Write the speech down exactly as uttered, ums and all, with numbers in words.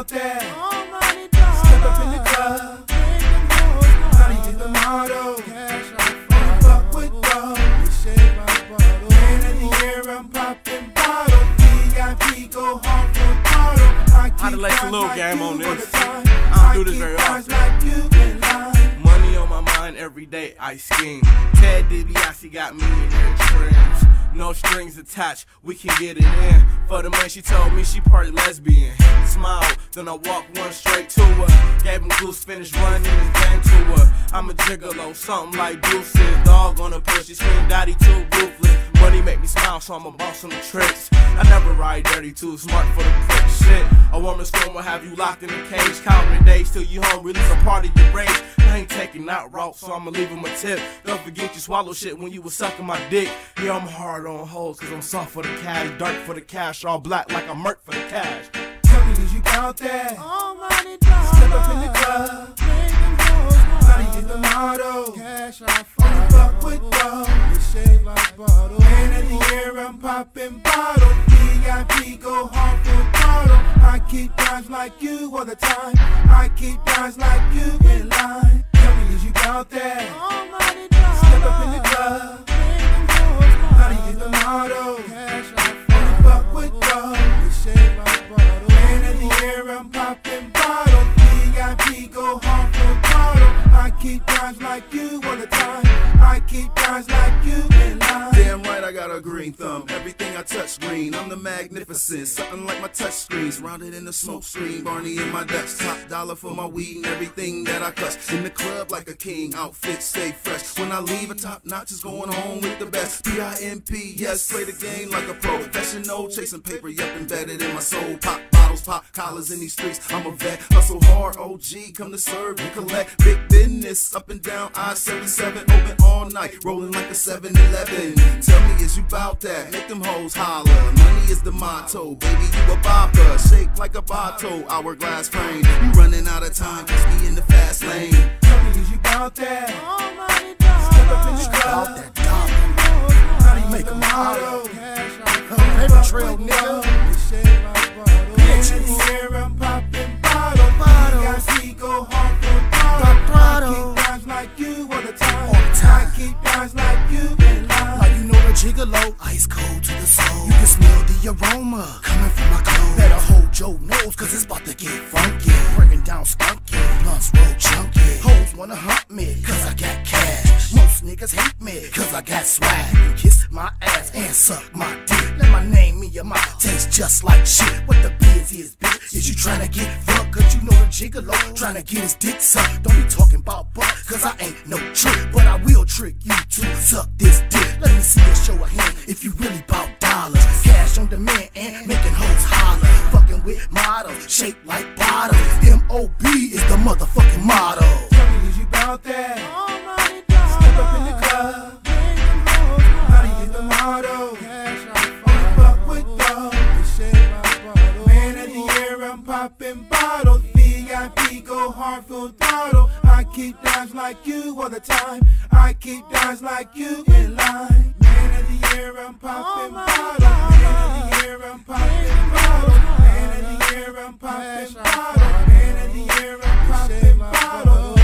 out there, step up in the club, honey is the motto. Only fuck with dough, man of the year, I'm popping bottles. V I P go hard for bottle. I I'd like a little like game on this. I don't do this very often. Like you Money on my mind every day, I scheme. Ted DiBiase got me in her trims. No strings attached, we can get it in. For the money, she told me she party lesbian. Smile, then I walk one straight to her. Gave him goose, finished running his game to her. I'm a gigolo, something like Deuces. Dog on the push, she scream daddy too ruthless. Money make me smile, so I'm a boss on the tricks. I never ride dirty, too smart for the prick shit. A woman's storm will have you locked in a cage. Counting the days till you home, release a part of your rage. I ain't taking that route, so I'ma leave him a tip. Don't forget you swallow shit when you was sucking my dick. Yeah, I'm hard on hoes, cause I'm soft for the cash. Dark for the cash, all black like I'm murk for the cash. Tell me, is you out there? Step up in the club, honey is the motto. Only fuck with dough, man of the year, I'm popping bottles. V I P go hard for bottle. I keep guys like you all the time. I keep guys like you in line. Tell me, is you out there? Step up in the club, honey is the motto. Only fuck with dough, man of the year, I'm popping bottles. V I P go hard for bottle. I keep guys like you all the time. I keep guys like you in line. Damn right, I got a green thumb. Everything I touch green. I'm the magnificent. Something like my touch screens. Rounded in the smoke screen. Barney in my Dutch. Top dollar for my weed and everything that I cuss. In the club like a king. Outfit stay fresh. When I leave, a top notch is going home with the best. P I M P, yes, play the game like a pro. Professional, chasing paper, yep, embedded in my soul. Pop bottles, pop collars in these streets. I'm a vet. Hustle hard, O G. Come to serve and collect. Big business. Up and down I seventy-seven. Open all night. Rolling like a seven eleven. Tell me, is you bout that? Make them hoes holler. Money is the motto. Baby, you a bopper. Shake like a bottle. Hourglass frame. You running out of time. Catch me in the fast lane. Tell me, is you bout that? Step up in the club. Out that dollar. Honey, Make make a a motto. Paper trail, nigga. Man of the year, I'm popping bottles. V I P go hard for bottle. I keep guys like you all the time. All the time. I keep guys like you in line. Like you know the gigolo, ice cold to the soul. You can smell the aroma coming from my clothes. Better hold your nose, cause it's about to get funky. Breaking down skunky, blunts roll chunky. Hoes wanna hump me, cause I got cash. Most niggas hate me, cause I got swag. You can kiss my ass and suck my dick. Let my name in your mouth taste just like shit. What the biz is, bitch? Is you tryna get fucked? Cause you know the gigolo tryna get his dick sucked. Don't be talking about butt, cause I ain't no trick. But I will trick you to suck this dick. Let me see a show of hand if you really bout dollars. Cash on demand and making hoes holler. Fucking with models, shaped like bottles. M O B is the motherfucking motto. Tell me, is you bout that? Step up in the club, honey is the motto. Only fuck with dough, man of the year, I'm popping bottles. V I P go hard full throttle. I keep guys like you all the time. I keep guys like you in line. Man of the year, I'm popping bottles. Man of the year, I'm popping bottles. Man of the year, I'm popping bottles. Man of the year, I'm popping bottles.